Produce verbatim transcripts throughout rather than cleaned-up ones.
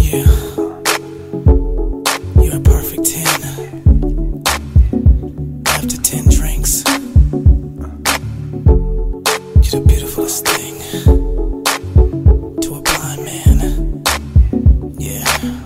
you. You're a perfect ten. After ten drinks, you're the beautifulest thing to a blind man. Yeah.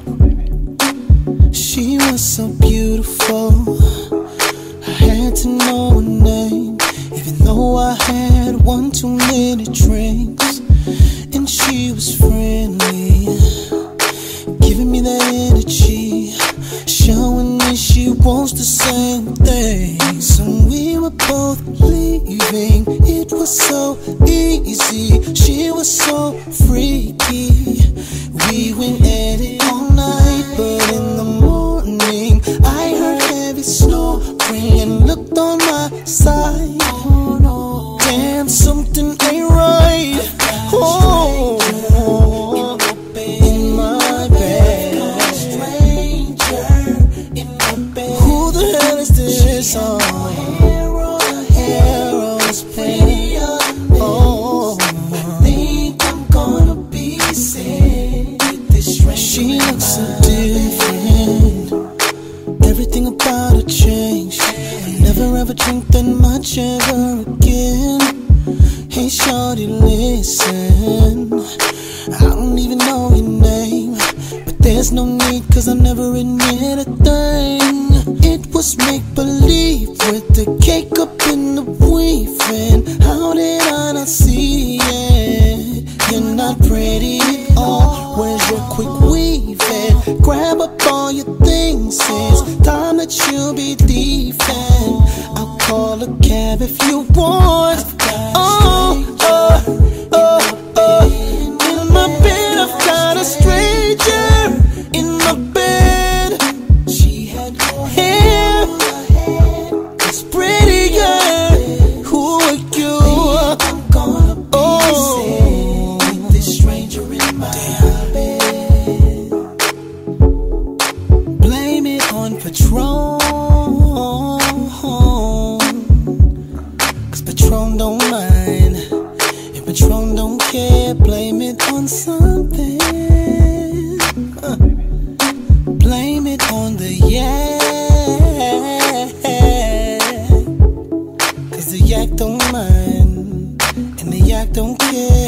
She was so beautiful, I had to know her name, even though I had one too many drinks. And she was friendly, giving me that energy, showing me she wants the same things. And we were both leaving, it was so easy, she was so freaky. We went at it all night, but in the morning I heard heavy snoring and looked on my side. Damn, something ain't right. Oh, in my bed. Who the hell is this? Oh, Harold's pretty. Oh, I think I'm gonna be sick. She looks so different, everything about her changed. I never ever drink that much ever again. Hey shorty, listen, I don't even know your name, but there's no need, cause I never admit a thing. It was make-believe with the cake up in the weaving. How did I not see it? You're not pretty at all. Where's your quick weaving? Grab up all your things, it's time that you be leaving. I'll call a cab if you want. Oh, oh, oh, oh. In my bed I've got a stranger. In my bed, she had hair, it's pretty girl. Who are you? Oh, this stranger in my bed. Blame it on Patron, cause Patron don't mind, and Patron don't care. Blame it on something. Huh. Blame it on the yak, cause the yak don't mind, and the yak don't care.